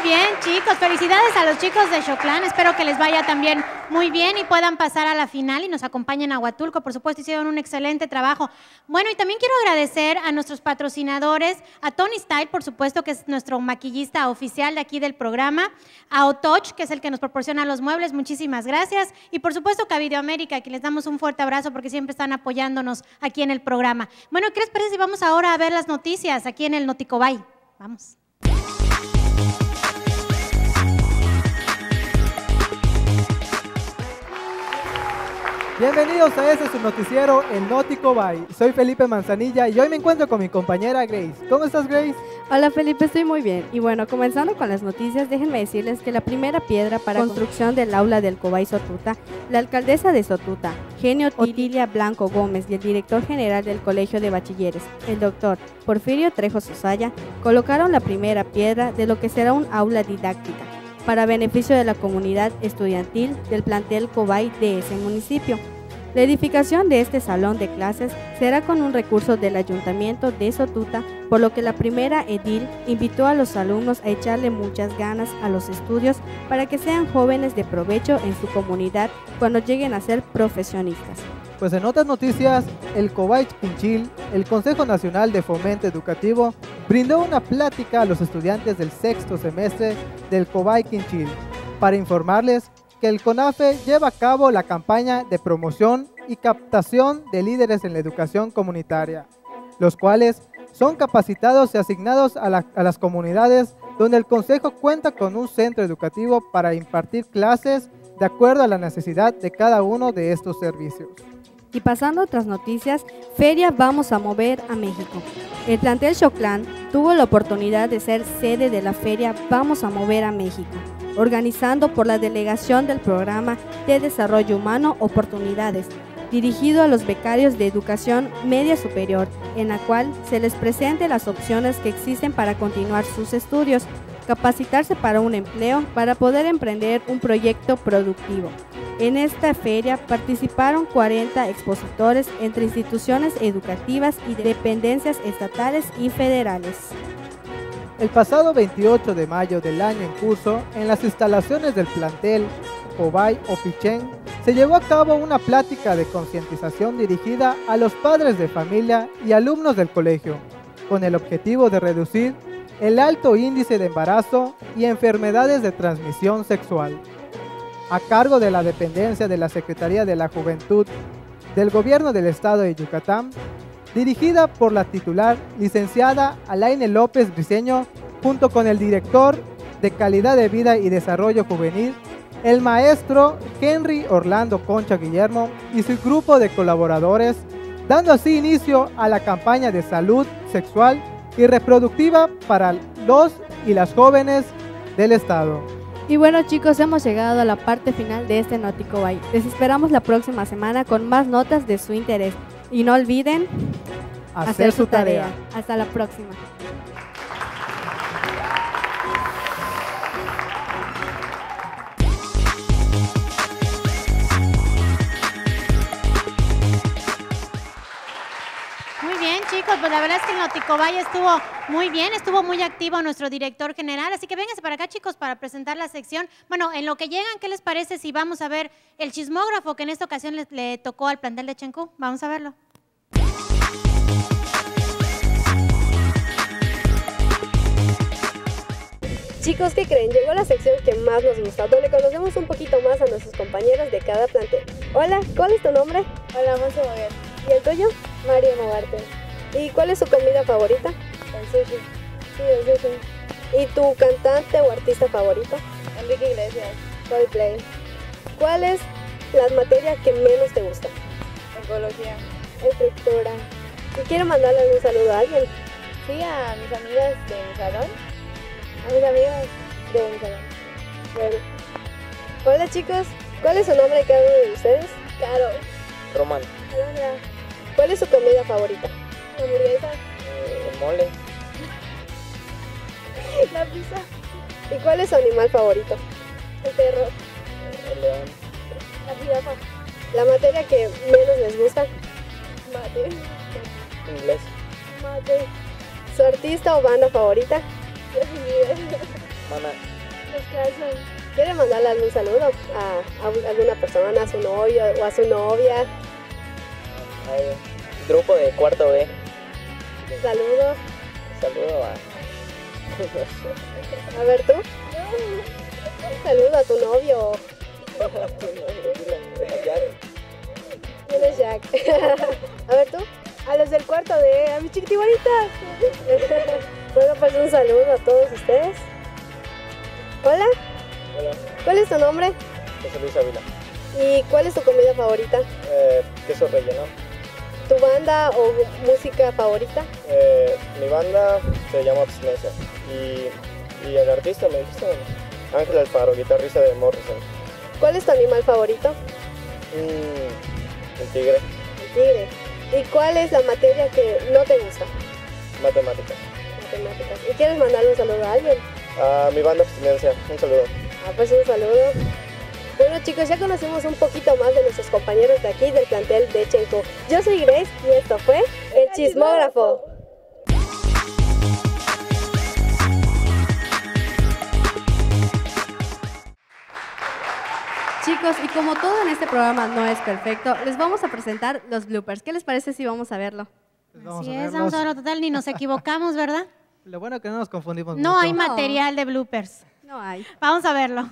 bien, chicos. Felicidades a los chicos de Xoclán. Espero que les vaya también muy bien y puedan pasar a la final y nos acompañen a Huatulco. Por supuesto, hicieron un excelente trabajo. Bueno, y también quiero agradecer a nuestros patrocinadores, a Tony Style, por supuesto, que es nuestro maquillista oficial de aquí del programa, a Otoch, que es el que nos proporciona los muebles. Muchísimas gracias. Y por supuesto que a Videoamérica, que les damos un fuerte abrazo porque siempre están apoyándonos aquí en el programa. Bueno, ¿qué les parece si vamos ahora a ver las noticias aquí en el Noticobay? Vamos. Bienvenidos a este su noticiero, el Noticobay. Soy Felipe Manzanilla y hoy me encuentro con mi compañera Grace. ¿Cómo estás, Grace? Hola Felipe, estoy muy bien. Y bueno, comenzando con las noticias, déjenme decirles que la primera piedra para construcción del aula del Cobay Sotuta, la alcaldesa de Sotuta, Genio Otilia Blanco Gómez, y el director general del Colegio de Bachilleres, el doctor Porfirio Trejo Sosaya, colocaron la primera piedra de lo que será un aula didáctica para beneficio de la comunidad estudiantil del plantel Cobay de ese municipio. La edificación de este salón de clases será con un recurso del Ayuntamiento de Sotuta, por lo que la primera edil invitó a los alumnos a echarle muchas ganas a los estudios para que sean jóvenes de provecho en su comunidad cuando lleguen a ser profesionistas. Pues en otras noticias, el Cobay Quinchil, el Consejo Nacional de Fomento Educativo, brindó una plática a los estudiantes del sexto semestre del Cobay Quinchil para informarles que el CONAFE lleva a cabo la campaña de promoción y captación de líderes en la educación comunitaria, los cuales son capacitados y asignados a las comunidades donde el Consejo cuenta con un centro educativo para impartir clases de acuerdo a la necesidad de cada uno de estos servicios. Y pasando a otras noticias, Feria Vamos a Mover a México. El plantel Xoclán tuvo la oportunidad de ser sede de la Feria Vamos a Mover a México, organizando por la delegación del Programa de Desarrollo Humano Oportunidades, dirigido a los becarios de educación media superior, en la cual se les presente las opciones que existen para continuar sus estudios, capacitarse para un empleo, para poder emprender un proyecto productivo. En esta feria participaron 40 expositores entre instituciones educativas y dependencias estatales y federales. El pasado 28 de mayo del año en curso, en las instalaciones del plantel Cobay Opichén, se llevó a cabo una plática de concientización dirigida a los padres de familia y alumnos del colegio, con el objetivo de reducir el alto índice de embarazo y enfermedades de transmisión sexual. A cargo de la dependencia de la Secretaría de la Juventud del Gobierno del Estado de Yucatán, dirigida por la titular licenciada Alaine López Briceño, junto con el director de Calidad de Vida y Desarrollo Juvenil, el maestro Henry Orlando Concha Guillermo y su grupo de colaboradores, dando así inicio a la campaña de salud sexual y reproductiva para los y las jóvenes del Estado. Y bueno chicos, hemos llegado a la parte final de este Noticobay. Les esperamos la próxima semana con más notas de su interés. Y no olviden hacer su tarea. Hasta la próxima. Chicos, pues la verdad es que el Noticobay estuvo muy bien, estuvo muy activo nuestro director general, así que vénganse para acá chicos para presentar la sección. Bueno, en lo que llegan, ¿qué les parece si vamos a ver el chismógrafo que en esta ocasión le tocó al plantel de Chencú? Vamos a verlo. Chicos, ¿qué creen? Llegó la sección que más nos gusta, donde conocemos un poquito más a nuestros compañeros de cada plantel. Hola, ¿cuál es tu nombre? Hola, Monse Moguer. ¿Y el tuyo? Mario Mogarte. ¿Y cuál es su comida favorita? El sushi. Sí, el sushi. ¿Y tu cantante o artista favorito? Enrique Iglesias. Coldplay. ¿Cuál es la materia que menos te gusta? Ecología. Estructura. ¿Y quiero mandarle un saludo a alguien? Sí, a mis amigas de mi salón. A mis amigas de mi salón. Bueno. Hola chicos, ¿cuál es su nombre cada uno de ustedes? Caro. Román. Alondra. ¿Cuál es su comida favorita? Hamburguesa. Mole. La pizza. ¿Y cuál es su animal favorito? El perro. El león. La jirafa. ¿La materia que menos les gusta? Mate. Inglés. Mate. ¿Su artista o banda favorita? Justin Bieber. Maná. Los calzan. ¿Quiere mandarle algún saludo a alguna persona, a su novio o a su novia? Al grupo de cuarto B. Un saludo. Saludo a... A ver, ¿tú? Un saludo a tu novio. ¿Quién es Jack? A ver, ¿tú? A los del cuarto D, a mis chiquitibonitas. Bueno, pues un saludo a todos ustedes. Hola, Hola, ¿cuál es tu nombre? José Luis Ávila. ¿Y cuál es tu comida favorita? Queso relleno. ¿Tu banda o música favorita? Mi banda se llama Abstinencia. Y el artista me dijiste Ángel Alfaro, guitarrista de Morrison. ¿Cuál es tu animal favorito? El tigre. El tigre. ¿Y cuál es la materia que no te gusta? Matemáticas. Matemáticas. ¿Y quieres mandarle un saludo a alguien? A mi banda Abstinencia. Un saludo. Ah, pues un saludo. Bueno chicos, ya conocimos un poquito más de nuestros compañeros de aquí del plantel de Chenku. Yo soy Grace y esto fue El Chismógrafo. Chicos, y como todo en este programa no es perfecto, les vamos a presentar los bloopers. ¿Qué les parece si vamos a verlo? Pues vamos Así a es, verlos. vamos a verlo total, ni nos equivocamos, ¿verdad? Lo bueno es que no nos confundimos No mucho. hay material de bloopers. No hay. Vamos a verlo.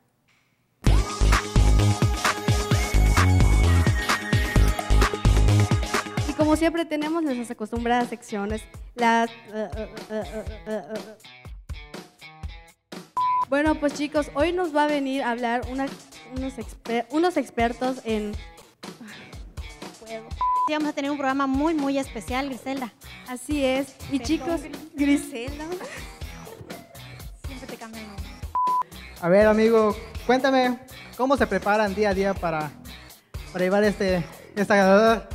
Y como siempre tenemos nuestras acostumbradas secciones, las... Bueno, pues chicos, hoy nos va a venir a hablar unos expertos en... Sí, vamos a tener un programa muy, muy especial, Griselda. Así es. Y chicos, Griselda. Siempre te cambian el nombre. A ver, amigo, cuéntame, ¿cómo se preparan día a día para llevar esta...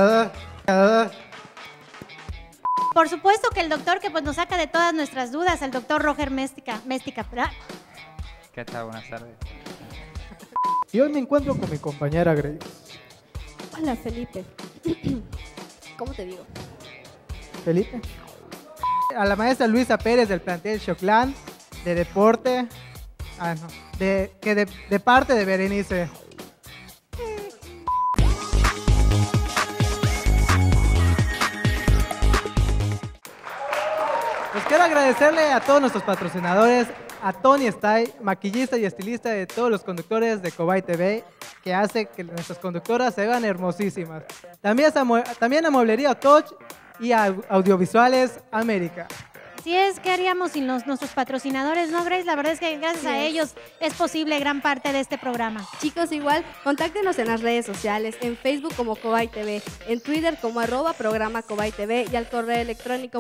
Por supuesto que el doctor que pues, nos saca de todas nuestras dudas, el doctor Roger Méstica, ¿verdad? ¿Qué tal? Buenas tardes. Y hoy me encuentro con mi compañera Grace. Hola, Felipe. ¿Cómo te digo? Felipe. A la maestra Luisa Pérez del plantel Choclán de deporte. De parte de Berenice. Pues quiero agradecerle a todos nuestros patrocinadores, a Tony Style, maquillista y estilista de todos los conductores de Cobay TV, que hace que nuestras conductoras se vean hermosísimas. También a Mueblería Touch y a Audiovisuales América. Así es, ¿qué haríamos sin nuestros patrocinadores, no, Grace? La verdad es que gracias a ellos es posible gran parte de este programa. Chicos, igual, contáctenos en las redes sociales, en Facebook como Cobay TV, en Twitter como @programa Cobay TV y al correo electrónico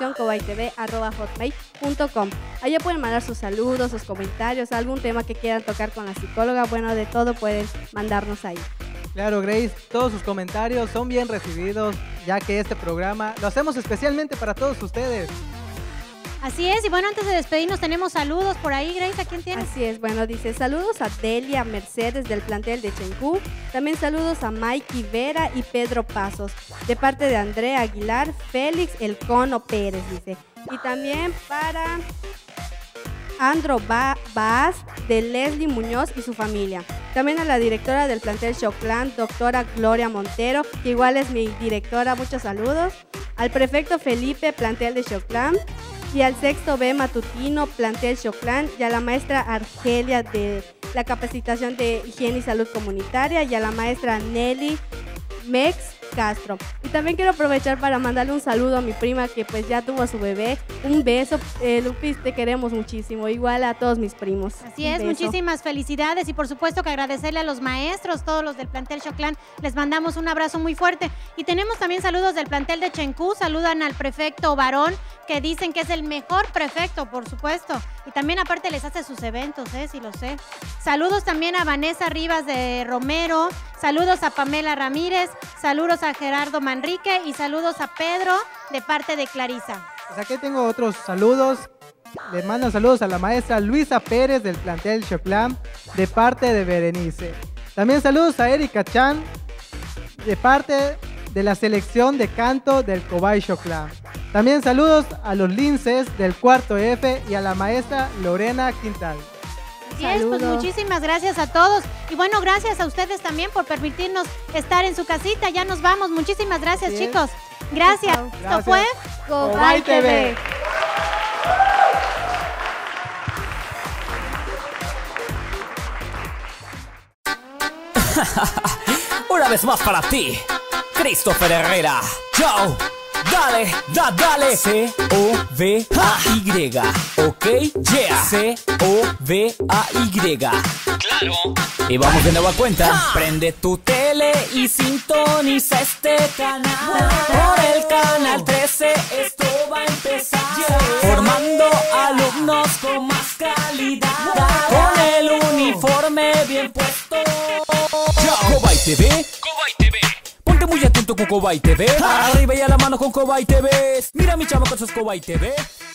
produccioncobaytv@hotmail.com. Allá pueden mandar sus saludos, sus comentarios, algún tema que quieran tocar con la psicóloga, bueno, de todo pueden mandarnos ahí. Claro, Grace, todos sus comentarios son bien recibidos, ya que este programa lo hacemos especialmente para todos ustedes. Así es, y bueno, antes de despedirnos tenemos saludos por ahí, Grace, ¿a quién tienes? Así es, bueno, dice saludos a Delia Mercedes del plantel de Chenku, también saludos a Mikey Vera y Pedro Pasos, de parte de Andrea Aguilar, Félix El Cono Pérez, dice, y también para Andro Baaz de Leslie Muñoz y su familia. También a la directora del plantel Choclán, doctora Gloria Montero, que igual es mi directora, muchos saludos. Al prefecto Felipe, plantel de Choclán. Y al sexto B matutino, plantel Choclán. Y a la maestra Argelia de la capacitación de higiene y salud comunitaria. Y a la maestra Nelly Mex Castro. Y también quiero aprovechar para mandarle un saludo a mi prima que pues ya tuvo a su bebé. Un beso, Lupis, te queremos muchísimo, igual a todos mis primos. Así es, muchísimas felicidades y por supuesto que agradecerle a los maestros, todos los del plantel Choclán, les mandamos un abrazo muy fuerte. Y tenemos también saludos del plantel de Chenku, saludan al prefecto Varón, que dicen que es el mejor prefecto, por supuesto. Y también aparte les hace sus eventos, sí lo sé. Saludos también a Vanessa Rivas de Romero, saludos a Pamela Ramírez, saludos a Gerardo Manrique y saludos a Pedro de parte de Clarisa. Pues aquí tengo otros saludos. Le mando saludos a la maestra Luisa Pérez del plantel Choclán de parte de Berenice. También saludos a Erika Chan de parte de la selección de canto del Cobay Choclán. También saludos a los linces del cuarto F y a la maestra Lorena Quintal. Así es, pues muchísimas gracias a todos. Y bueno, gracias a ustedes también por permitirnos estar en su casita. Ya nos vamos. Muchísimas gracias, chicos. Gracias. Esto fue Cobay TV. Una vez más para ti, Christopher Herrera. Chao. Dale, dale. C-O-V-A-Y. Ok, yeah. C-O-V-A-Y. Claro. Y vamos de nueva cuenta. Prende tu tele y sintoniza este canal. Por el canal 13 esto va a empezar. Formando alumnos con más calidad. Con el uniforme bien puesto. Cobay TV. Ponte muy atento con Cobay TV. Arriba y a la mano con Cobay TV. Mira mi chavo con sus Cobay TV.